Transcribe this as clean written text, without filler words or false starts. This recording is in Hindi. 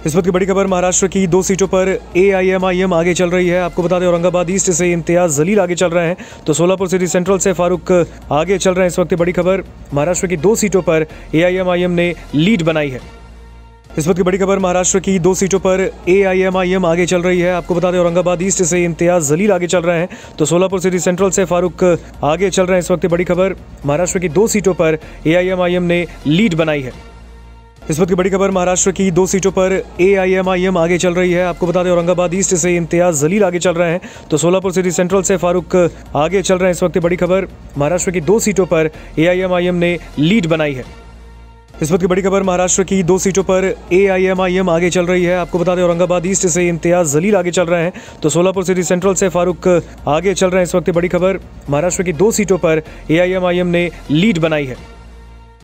इस वक्त की बड़ी खबर, महाराष्ट्र की 2 सीटों पर AIMIM आगे चल रही है। आपको बता दें औरंगाबाद ईस्ट से इम्तियाज जलील आगे चल रहे हैं, तो सोलापुर सिटी सेंट्रल से फारूक आगे चल रहे हैं। इस वक्त की बड़ी खबर, महाराष्ट्र की 2 सीटों पर AIMIM ने लीड बनाई है। इस वक्त की बड़ी खबर, महाराष्ट्र की 2 सीटों पर AIMIM आगे चल रही है। आपको बता दें औरंगाबाद ईस्ट से इम्तियाज जलील आगे चल रहे हैं, तो सोलापुर सिटी सेंट्रल से फारूक आगे चल रहे हैं। इस वक्त की बड़ी खबर, महाराष्ट्र की 2 सीटों पर AIMIM ने लीड बनाई है। इस वक्त की बड़ी खबर, महाराष्ट्र की 2 सीटों पर AIMIM आगे चल रही है। आपको बता दें औरंगाबाद ईस्ट से इम्तियाज जलील आगे चल रहे हैं, तो सोलापुर सिटी सेंट्रल से फारूक आगे चल रहे हैं। इस वक्त की बड़ी खबर, महाराष्ट्र की 2 सीटों पर AIMIM ने लीड बनाई है। इस वक्त की बड़ी खबर, महाराष्ट्र की 2 सीटों पर AIMIM आगे चल रही है। आपको बता दें औरंगाबाद ईस्ट से इम्तियाज जलील आगे चल रहे हैं, तो सोलापुर सिटी सेंट्रल से फारूक आगे चल रहे हैं। इस वक्त की बड़ी खबर, महाराष्ट्र की 2 सीटों पर AIMIM ने लीड बनाई है।